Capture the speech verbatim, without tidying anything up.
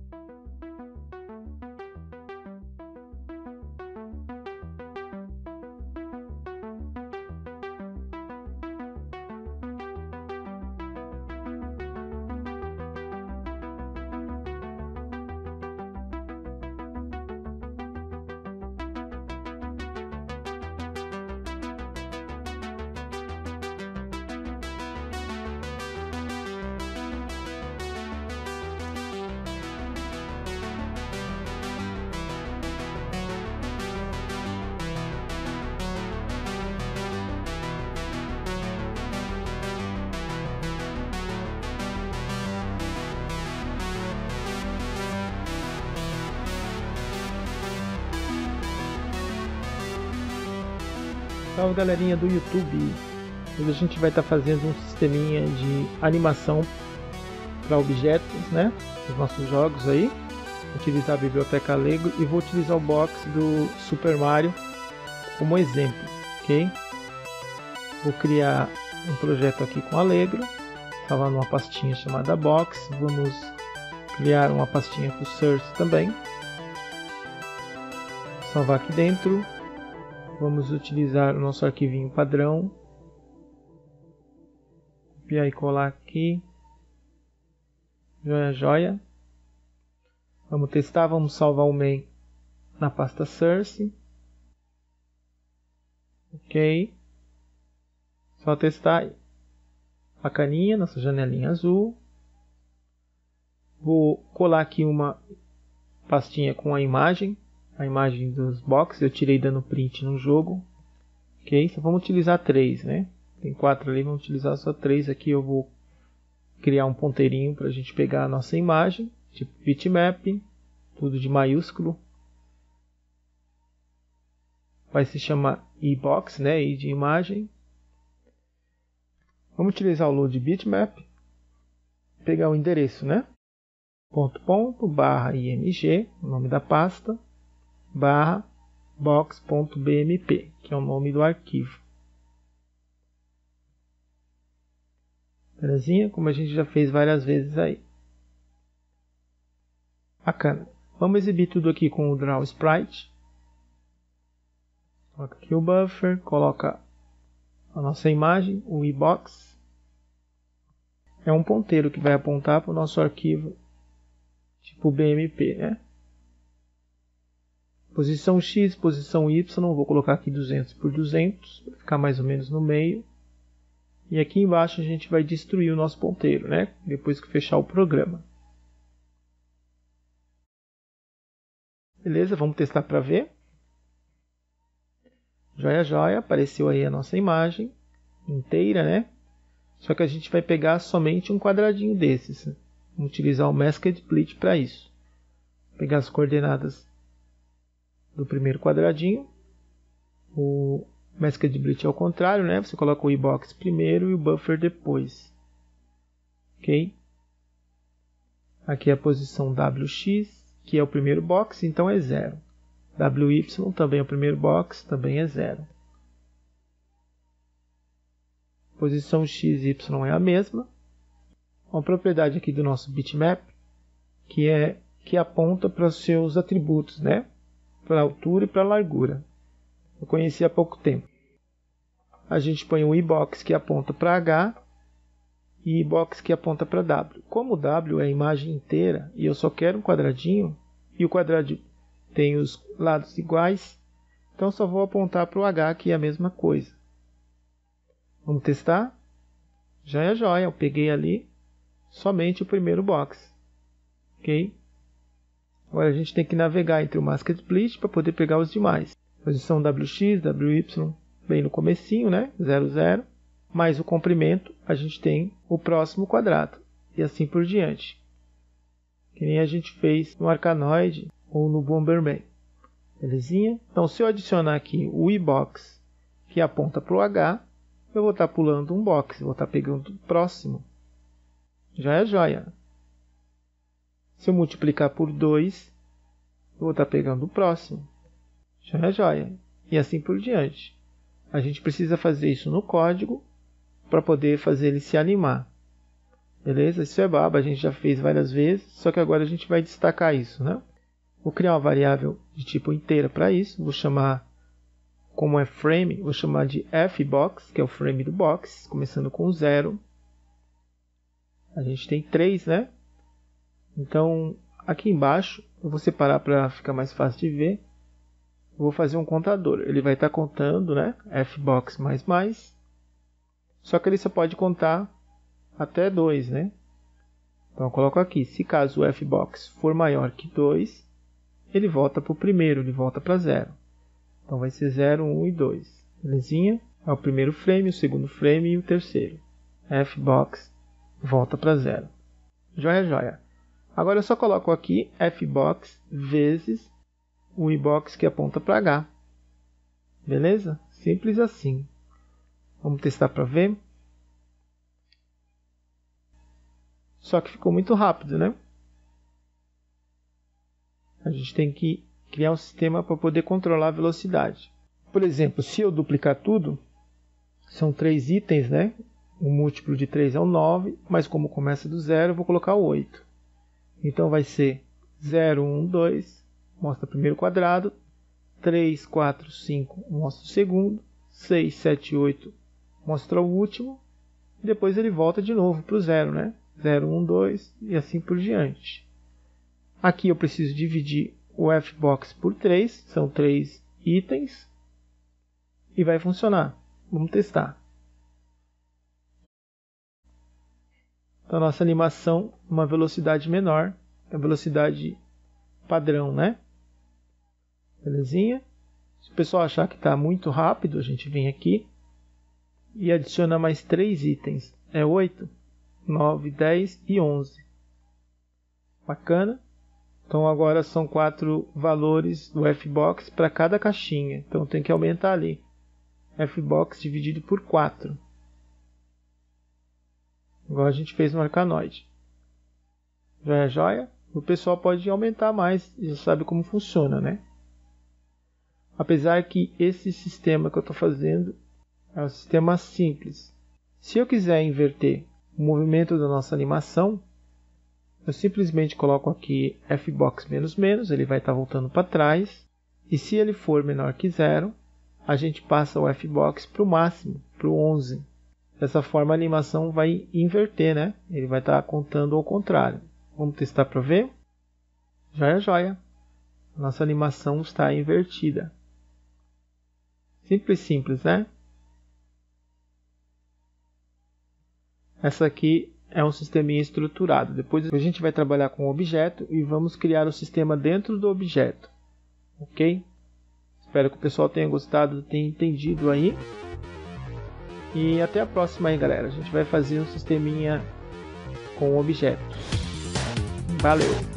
Salve galerinha do YouTube, hoje a gente vai estar tá fazendo um sisteminha de animação para objetos, né, dos nossos jogos aí. Vou utilizar a biblioteca Allegro e vou utilizar o box do Super Mario como exemplo, ok? Vou criar um projeto aqui com Allegro, salvar numa pastinha chamada box. Vamos criar uma pastinha com Source também, salvar aqui dentro. Vamos utilizar o nosso arquivinho padrão, copiar e colar aqui, joia, joia. Vamos testar, vamos salvar o main na pasta Source, ok, só testar, bacaninha, nossa janelinha azul. Vou colar aqui uma pastinha com a imagem, a imagem dos boxes, eu tirei dando print no jogo, ok? Só vamos utilizar três, né? Tem quatro ali, vamos utilizar só três. Aqui eu vou criar um ponteirinho para a gente pegar a nossa imagem, tipo bitmap, tudo de maiúsculo. Vai se chamar iBox, né? I de imagem. Vamos utilizar o load bitmap, pegar o endereço, né? Ponto ponto barra img, o nome da pasta, barra box.bmp, que é o nome do arquivo. Belezinha? Como a gente já fez várias vezes aí. Bacana. Vamos exibir tudo aqui com o Draw Sprite. Coloca aqui o buffer, coloca a nossa imagem, o iBox. É um ponteiro que vai apontar para o nosso arquivo tipo B M P, né? Posição X, posição Y, vou colocar aqui duzentos por duzentos, para ficar mais ou menos no meio. E aqui embaixo a gente vai destruir o nosso ponteiro, né? Depois que fechar o programa. Beleza, vamos testar para ver. Joia, joia, apareceu aí a nossa imagem inteira, né? Só que a gente vai pegar somente um quadradinho desses. Vamos utilizar o Masked Split para isso. Vou pegar as coordenadas do primeiro quadradinho. O Masked Split é ao contrário, né? Você coloca o iBox primeiro e o buffer depois. Ok? Aqui é a posição W X, que é o primeiro box, então é zero. W Y também é o primeiro box, também é zero. Posição X e Y é a mesma. Uma propriedade aqui do nosso bitmap, que é que aponta para os seus atributos, né? Para a altura e para a largura. Eu conheci há pouco tempo. A gente põe o iBox que aponta para H e iBox que aponta para W. Como o W é a imagem inteira e eu só quero um quadradinho, e o quadradinho tem os lados iguais, então só vou apontar para o H, que é a mesma coisa. Vamos testar? Já é joia, eu peguei ali somente o primeiro box. Ok? Agora a gente tem que navegar entre o Masked Split para poder pegar os demais. Posição W X, W Y, bem no comecinho, né? zero, zero. Mais o comprimento, a gente tem o próximo quadrado. E assim por diante. Que nem a gente fez no Arkanoid ou no Bomberman. Belezinha? Então se eu adicionar aqui o iBox que aponta para o H, eu vou estar pulando um box, vou estar pegando o próximo. Já é joia. Se eu multiplicar por dois, eu vou estar pegando o próximo. Já é joia. E assim por diante. A gente precisa fazer isso no código para poder fazer ele se animar. Beleza? Isso é baba, a gente já fez várias vezes, só que agora a gente vai destacar isso, né? Vou criar uma variável de tipo inteira para isso, vou chamar, como é frame, vou chamar de fbox, que é o frame do box, começando com zero. A gente tem três, né? Então, aqui embaixo, eu vou separar para ficar mais fácil de ver. Eu vou fazer um contador, ele vai estar contando, né? Fbox mais mais, só que ele só pode contar até dois, né? Então eu coloco aqui, se caso o fbox for maior que dois, ele volta para o primeiro, ele volta para zero. Então vai ser zero, um e dois. Belezinha? É o primeiro frame, o segundo frame e o terceiro. Fbox volta para zero. Joia, joia. Agora eu só coloco aqui fbox vezes o ibox que aponta para H. Beleza? Simples assim. Vamos testar para ver. Só que ficou muito rápido, né? A gente tem que criar um sistema para poder controlar a velocidade. Por exemplo, se eu duplicar tudo, são três itens, né? O múltiplo de três é o nove, mas como começa do zero, eu vou colocar o oito. Então vai ser zero, um, dois, mostra o primeiro quadrado, três, quatro, cinco, mostra o segundo, seis, sete, oito, mostra o último, e depois ele volta de novo para o zero, né? zero, um, dois e assim por diante. Aqui eu preciso dividir o fbox por três, são três itens, e vai funcionar. Vamos testar. Então, nossa animação, uma velocidade menor, a velocidade padrão, né? Belezinha? Se o pessoal achar que está muito rápido, a gente vem aqui e adiciona mais três itens. É oito, nove, dez e onze. Bacana? Então agora são quatro valores do fbox para cada caixinha. Então tem que aumentar ali. Fbox dividido por quatro. Igual a gente fez no Arcanoid. Joia, joia? O pessoal pode aumentar mais e já sabe como funciona, né? Apesar que esse sistema que eu estou fazendo é um sistema simples. Se eu quiser inverter o movimento da nossa animação, eu simplesmente coloco aqui fbox menos menos, ele vai estar voltando para trás. E se ele for menor que zero, a gente passa o fbox para o máximo, para o onze. Dessa forma a animação vai inverter, né? Ele vai estar contando ao contrário. Vamos testar para ver? Joia, joia. Nossa animação está invertida. Simples, simples, né? Essa aqui é um sisteminha estruturado. Depois a gente vai trabalhar com o objeto e vamos criar o sistema dentro do objeto. Ok? Espero que o pessoal tenha gostado, tenha entendido aí. E até a próxima aí, galera. A gente vai fazer um sisteminha com objetos. Valeu!